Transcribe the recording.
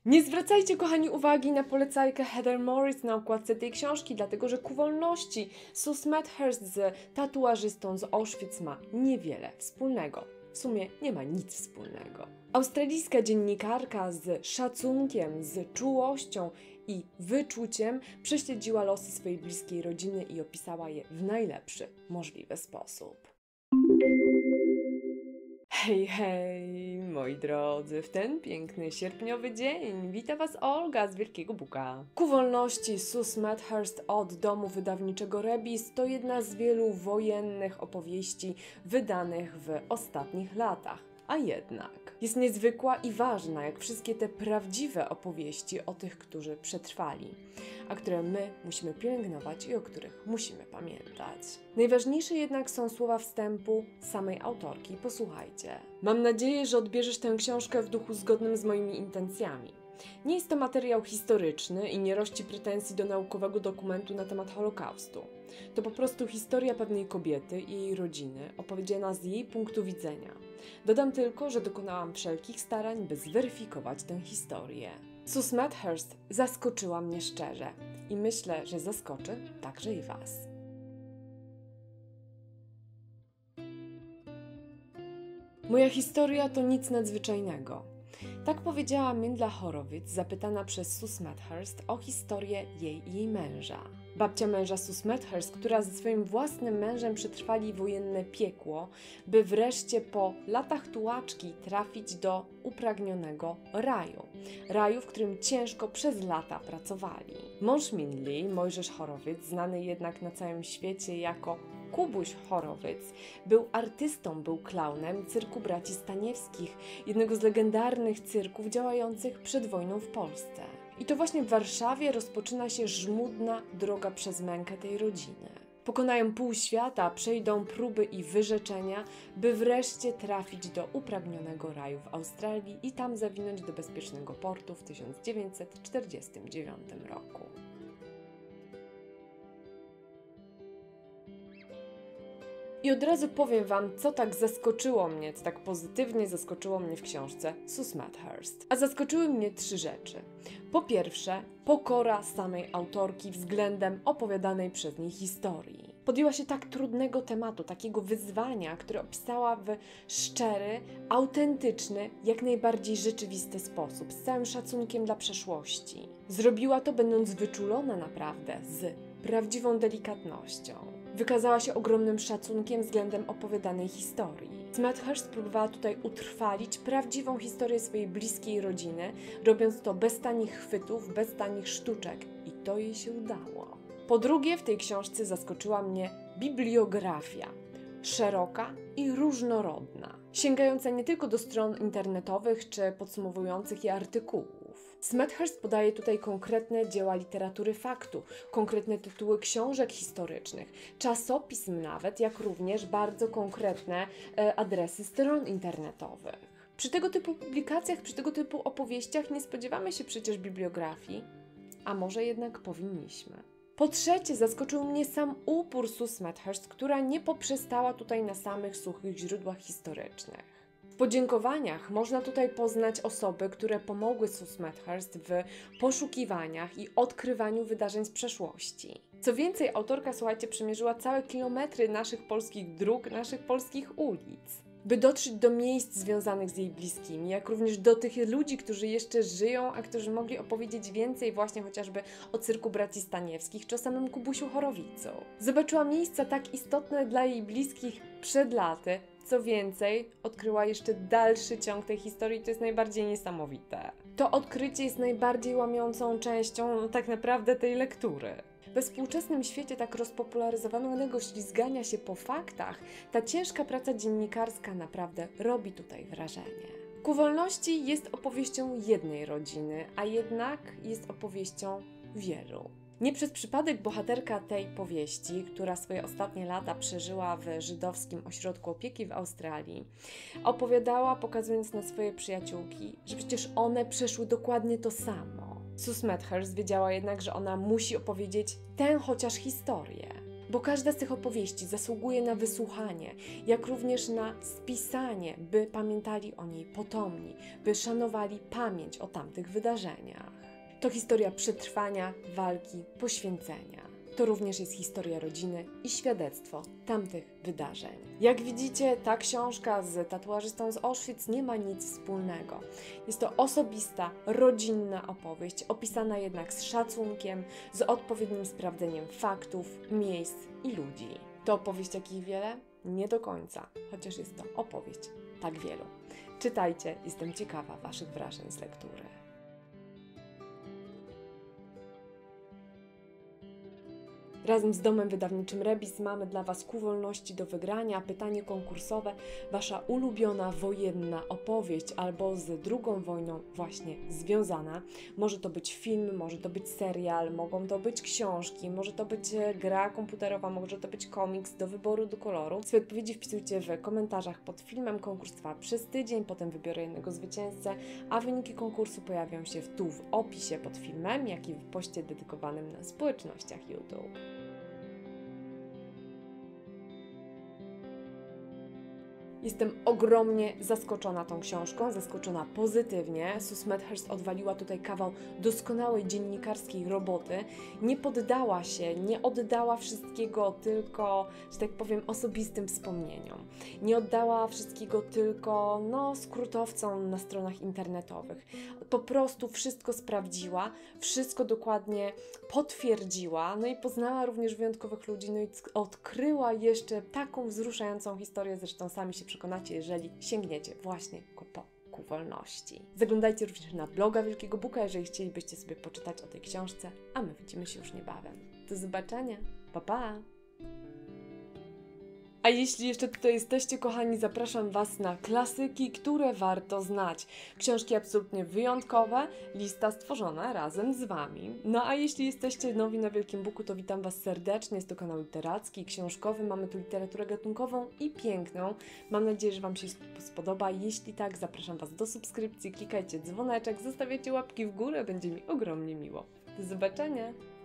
Nie zwracajcie, kochani, uwagi na polecajkę Heather Morris na okładce tej książki, dlatego że ku wolności Sue Smethurst z tatuażystą z Auschwitz ma niewiele wspólnego. W sumie nie ma nic wspólnego. Australijska dziennikarka z szacunkiem, z czułością i wyczuciem prześledziła losy swojej bliskiej rodziny i opisała je w najlepszy możliwy sposób. Hej, hej, moi drodzy, w ten piękny sierpniowy dzień wita Was Olga z Wielkiego Buka. Ku wolności Sue Smethurst od domu wydawniczego Rebis to jedna z wielu wojennych opowieści wydanych w ostatnich latach. A jednak jest niezwykła i ważna, jak wszystkie te prawdziwe opowieści o tych, którzy przetrwali, a które my musimy pielęgnować i o których musimy pamiętać. Najważniejsze jednak są słowa wstępu samej autorki. Posłuchajcie. Mam nadzieję, że odbierzesz tę książkę w duchu zgodnym z moimi intencjami. Nie jest to materiał historyczny i nie rości pretensji do naukowego dokumentu na temat Holokaustu. To po prostu historia pewnej kobiety i jej rodziny, opowiedziana z jej punktu widzenia. Dodam tylko, że dokonałam wszelkich starań, by zweryfikować tę historię. Sue Smethurst zaskoczyła mnie szczerze i myślę, że zaskoczy także i Was. Moja historia to nic nadzwyczajnego. Tak powiedziała Mindla Horowitz, zapytana przez Sue Smethurst o historię jej i jej męża. Babcia męża Sue Smethurst, która ze swoim własnym mężem przetrwali wojenne piekło, by wreszcie po latach tułaczki trafić do upragnionego raju. Raju, w którym ciężko przez lata pracowali. Mąż Mindli, Mojżesz Horowitz, znany jednak na całym świecie jako Kubuś Horowitz, był artystą, był klaunem cyrku braci Staniewskich, jednego z legendarnych cyrków działających przed wojną w Polsce. I to właśnie w Warszawie rozpoczyna się żmudna droga przez mękę tej rodziny. Pokonają pół świata, przejdą próby i wyrzeczenia, by wreszcie trafić do upragnionego raju w Australii i tam zawinąć do bezpiecznego portu w 1949 roku. I od razu powiem Wam, co tak zaskoczyło mnie, co tak pozytywnie zaskoczyło mnie w książce Sue Smethurst. A zaskoczyły mnie 3 rzeczy. Po pierwsze, pokora samej autorki względem opowiadanej przez niej historii. Podjęła się tak trudnego tematu, takiego wyzwania, które opisała w szczery, autentyczny, jak najbardziej rzeczywisty sposób, z całym szacunkiem dla przeszłości. Zrobiła to będąc wyczulona naprawdę, z prawdziwą delikatnością. Wykazała się ogromnym szacunkiem względem opowiadanej historii. Smethurst próbowała tutaj utrwalić prawdziwą historię swojej bliskiej rodziny, robiąc to bez tanich chwytów, bez tanich sztuczek. I to jej się udało. Po drugie, w tej książce zaskoczyła mnie bibliografia. Szeroka i różnorodna, sięgająca nie tylko do stron internetowych czy podsumowujących je artykułów. Smethurst podaje tutaj konkretne dzieła literatury faktu, konkretne tytuły książek historycznych, czasopism nawet, jak również bardzo konkretne adresy stron internetowych. Przy tego typu publikacjach, przy tego typu opowieściach nie spodziewamy się przecież bibliografii, a może jednak powinniśmy. Po trzecie, zaskoczył mnie sam upór Sue Smethurst, która nie poprzestała tutaj na samych suchych źródłach historycznych. W podziękowaniach można tutaj poznać osoby, które pomogły Sue Smethurst w poszukiwaniach i odkrywaniu wydarzeń z przeszłości. Co więcej, autorka, słuchajcie, przemierzyła całe kilometry naszych polskich dróg, naszych polskich ulic, by dotrzeć do miejsc związanych z jej bliskimi, jak również do tych ludzi, którzy jeszcze żyją, a którzy mogli opowiedzieć więcej właśnie chociażby o cyrku braci Staniewskich czy o samym Kubusiu Horowicu. Zobaczyła miejsca tak istotne dla jej bliskich przed laty. Co więcej, odkryła jeszcze dalszy ciąg tej historii, to jest najbardziej niesamowite. To odkrycie jest najbardziej łamiącą częścią tak naprawdę tej lektury. We współczesnym świecie tak rozpopularyzowanego ślizgania się po faktach, ta ciężka praca dziennikarska naprawdę robi tutaj wrażenie. Ku wolności jest opowieścią jednej rodziny, a jednak jest opowieścią wielu. Nie przez przypadek bohaterka tej powieści, która swoje ostatnie lata przeżyła w żydowskim ośrodku opieki w Australii, opowiadała, pokazując na swoje przyjaciółki, że przecież one przeszły dokładnie to samo. Sue Smethurst wiedziała jednak, że ona musi opowiedzieć tę chociaż historię. bo każda z tych opowieści zasługuje na wysłuchanie, jak również na spisanie, by pamiętali o niej potomni, by szanowali pamięć o tamtych wydarzeniach. To historia przetrwania, walki, poświęcenia. To również jest historia rodziny i świadectwo tamtych wydarzeń. Jak widzicie, ta książka z tatuażystą z Auschwitz nie ma nic wspólnego. Jest to osobista, rodzinna opowieść, opisana jednak z szacunkiem, z odpowiednim sprawdzeniem faktów, miejsc i ludzi. To opowieść jakich wiele? Nie do końca, chociaż jest to opowieść tak wielu. Czytajcie, jestem ciekawa Waszych wrażeń z lektury. Razem z domem wydawniczym Rebis mamy dla Was Ku wolności do wygrania pytanie konkursowe, Wasza ulubiona wojenna opowieść albo z II wojną właśnie związana. Może to być film, może to być serial, mogą to być książki, może to być gra komputerowa, może to być komiks do wyboru, do koloru. Swoje odpowiedzi wpisujcie w komentarzach pod filmem, konkurs trwa przez tydzień, potem wybiorę jednego zwycięzcę, a wyniki konkursu pojawią się tu w opisie pod filmem, jak i w poście dedykowanym na społecznościach YouTube. Jestem ogromnie zaskoczona tą książką, zaskoczona pozytywnie. Sue Smethurst odwaliła tutaj kawał doskonałej dziennikarskiej roboty. Nie poddała się, nie oddała wszystkiego tylko, że tak powiem, osobistym wspomnieniom. Nie oddała wszystkiego tylko, skrótowcom na stronach internetowych. Po prostu wszystko sprawdziła, wszystko dokładnie potwierdziła, i poznała również wyjątkowych ludzi, i odkryła jeszcze taką wzruszającą historię, zresztą sami się przekonacie, jeżeli sięgniecie właśnie po Ku wolności. Zaglądajcie również na bloga Wielkiego Buka, jeżeli chcielibyście sobie poczytać o tej książce, a my widzimy się już niebawem. Do zobaczenia, pa pa! A jeśli jeszcze tutaj jesteście, kochani, zapraszam Was na klasyki, które warto znać. Książki absolutnie wyjątkowe, lista stworzona razem z Wami. A jeśli jesteście nowi na Wielkim Buku, to witam Was serdecznie. Jest to kanał literacki, książkowy. Mamy tu literaturę gatunkową i piękną. Mam nadzieję, że Wam się spodoba. Jeśli tak, zapraszam Was do subskrypcji, klikajcie dzwoneczek, zostawiajcie łapki w górę, będzie mi ogromnie miło. Do zobaczenia!